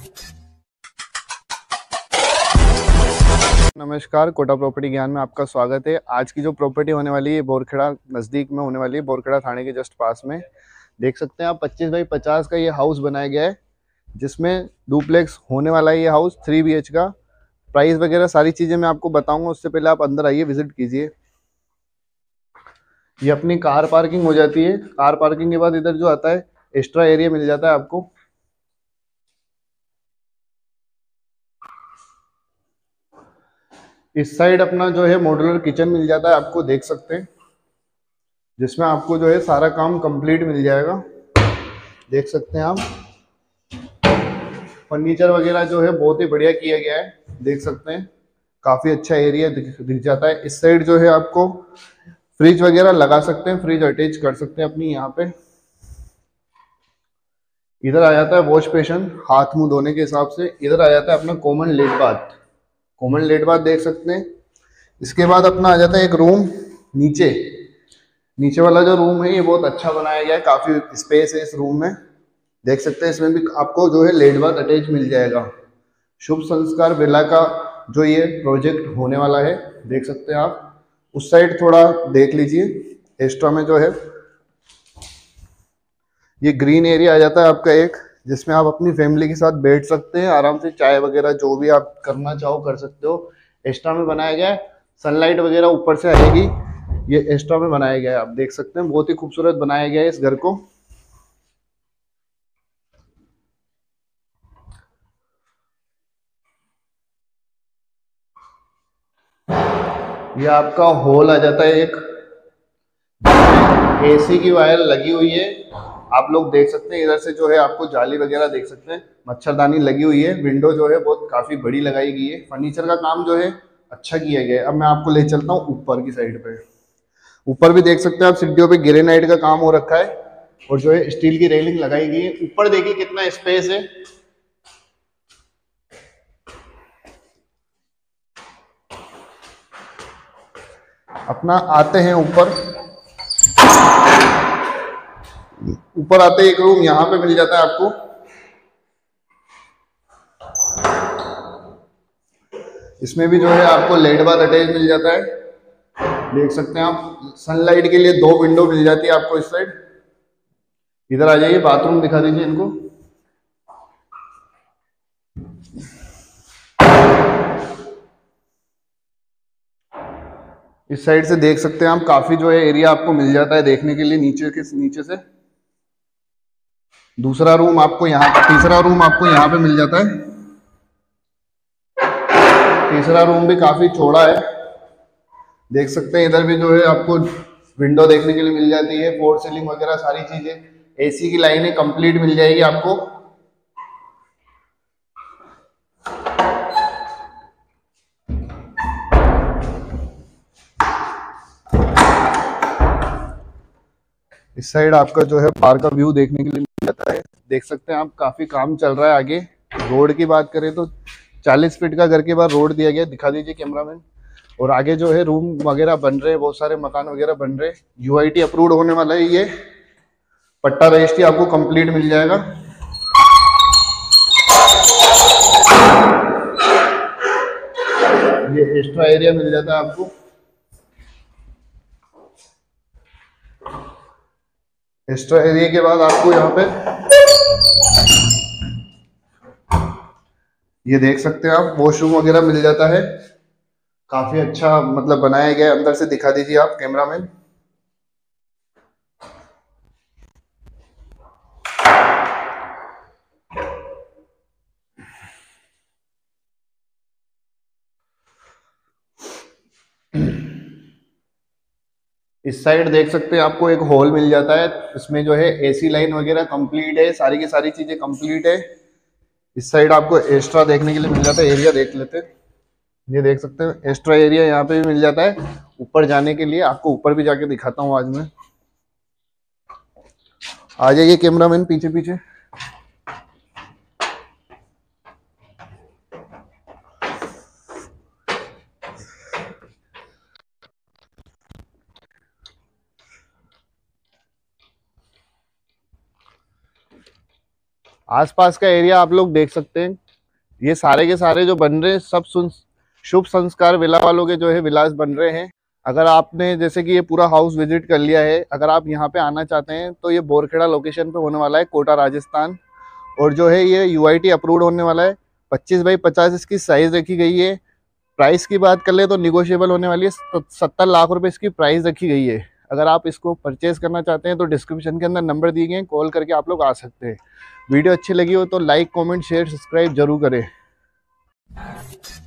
नमस्कार, कोटा प्रॉपर्टी ज्ञान में आपका स्वागत है। आज की जो प्रॉपर्टी होने वाली है बोरखेड़ा नज़दीक में होने वाली है, बोरखेड़ा थाने के जस्ट पास में। देख सकते हैं आप 25 बाई 50 का ये हाउस बनाया गया है, जिसमें डुप्लेक्स होने वाला है। ये हाउस 3 BH का। प्राइस वगैरह सारी चीज़ें मैं आपको बताऊंगा, उससे पहले आप अंदर आइए, विजिट कीजिए। ये अपनी कार पार्किंग हो जाती है। कार पार्किंग के बाद इधर जो आता है एक्स्ट्रा एरिया मिल जाता है आपको। इस साइड अपना जो है मॉड्यूलर किचन मिल जाता है आपको, देख सकते हैं, जिसमें आपको जो है सारा काम कंप्लीट मिल जाएगा। देख सकते हैं आप, फर्नीचर वगैरह जो है बहुत ही बढ़िया किया गया है। देख सकते हैं, काफी अच्छा एरिया दिख जाता है। इस साइड जो है आपको फ्रिज वगैरह लगा सकते हैं, फ्रिज अटैच कर सकते हैं अपनी यहाँ पे। इधर आ जाता है वॉश बेसिन, हाथ मुंह धोने के हिसाब से। इधर आ जाता है अपना कॉमन लेट बाथ। कॉमन लेट बाथ देख सकते हैं। इसके बाद अपना आ जाता है एक रूम नीचे। नीचे वाला जो रूम है ये बहुत अच्छा बनाया गया है, काफी स्पेस है इस रूम में। देख सकते हैं, इसमें भी आपको जो है लेट बाथ अटैच मिल जाएगा। शुभ संस्कार विला का जो ये प्रोजेक्ट होने वाला है, देख सकते हैं आप। उस साइड थोड़ा देख लीजिए, एक्स्ट्रा में जो है ये ग्रीन एरिया आ जाता है आपका एक, जिसमें आप अपनी फैमिली के साथ बैठ सकते हैं आराम से, चाय वगैरह जो भी आप करना चाहो कर सकते हो। एक्स्ट्रा में बनाया गया है, सनलाइट वगैरह ऊपर से आएगी। ये एक्स्ट्रा में बनाया गया है, आप देख सकते हैं, बहुत ही खूबसूरत बनाया गया है इस घर को। ये आपका हॉल आ जाता है एक, AC की वायर लगी हुई है। आप लोग देख सकते हैं, इधर से जो है आपको जाली वगैरह देख सकते हैं, मच्छरदानी लगी हुई है। विंडो जो है बहुत काफी बड़ी लगाई गई है। फर्नीचर का काम जो है अच्छा किया गया है। अब मैं आपको ले चलता हूँ ऊपर की साइड पे। ऊपर भी देख सकते हैं आप, सीढ़ियों पे ग्रेनाइट का काम हो रखा है और जो है स्टील की रेलिंग लगाई गई है। ऊपर देखिए कितना स्पेस है। अपना आते हैं ऊपर। ऊपर आते ही एक रूम यहाँ पे मिल जाता है आपको। इसमें भी जो है आपको लेट बाथ अटैच मिल जाता है। देख सकते हैं आप, सनलाइट के लिए 2 विंडो मिल जाती है आपको इस साइड। इधर आ जाइए, बाथरूम दिखा दीजिए इनको। इस साइड से देख सकते हैं आप, काफी जो है एरिया आपको मिल जाता है देखने के लिए। नीचे से दूसरा रूम आपको यहाँ, तीसरा रूम आपको यहाँ पे मिल जाता है। तीसरा रूम भी काफी चौड़ा है, देख सकते हैं। इधर भी जो है आपको विंडो देखने के लिए मिल जाती है, फोर सीलिंग वगैरह सारी चीजें। AC की लाइनें कंप्लीट मिल जाएगी आपको। इस साइड आपका जो है बाहर का व्यू देखने के लिए मिल जाता है। देख सकते हैं आप, काफी काम चल रहा है आगे। रोड की बात करें तो 40 फीट का घर के बाद रोड दिया गया, दिखा दीजिए कैमरामैन। और आगे जो है रूम वगैरह बन रहे हैं, बहुत सारे मकान वगैरह बन रहे हैं। UIT अप्रूव्ड होने वाला है ये। पट्टा रजिस्ट्री आपको कंप्लीट मिल जाएगा। ये एक्स्ट्रा एरिया मिल जाता है आपको। एक्स्ट्रा एरिया के बाद आपको यहाँ पे ये देख सकते हैं आप, वॉशरूम वगैरह मिल जाता है। काफी अच्छा मतलब बनाया गया है। अंदर से दिखा दीजिए आप कैमरामैन। इस साइड देख सकते हैं, आपको एक हॉल मिल जाता है। इसमें जो है AC लाइन वगैरह कंप्लीट है, सारी की सारी चीजें कंप्लीट है। इस साइड आपको एक्स्ट्रा देखने के लिए मिल जाता है, एरिया देख लेते हैं। ये देख सकते हैं, एक्स्ट्रा एरिया यहाँ पे भी मिल जाता है। ऊपर जाने के लिए आपको ऊपर भी जाके दिखाता हूँ आज मैं। आ जाइए कैमरामैन पीछे पीछे। आसपास का एरिया आप लोग देख सकते हैं, ये सारे के सारे जो बन रहे हैं सब शुभ संस्कार विला वालों के जो है विलास बन रहे हैं। अगर आपने जैसे कि ये पूरा हाउस विजिट कर लिया है, अगर आप यहाँ पे आना चाहते हैं तो ये बोरखेड़ा लोकेशन पे होने वाला है, कोटा राजस्थान। और जो है ये UIT अप्रूव्ड होने वाला है। 25x50 इसकी साइज रखी गई है। प्राइस की बात कर ले तो निगोशिएबल होने वाली है। 70 लाख रुपए इसकी प्राइस रखी गई है। अगर आप इसको परचेज करना चाहते हैं तो डिस्क्रिप्शन के अंदर नंबर दिए गए हैं, कॉल करके आप लोग आ सकते हैं। वीडियो अच्छी लगी हो तो लाइक, कमेंट, शेयर, सब्सक्राइब जरूर करें।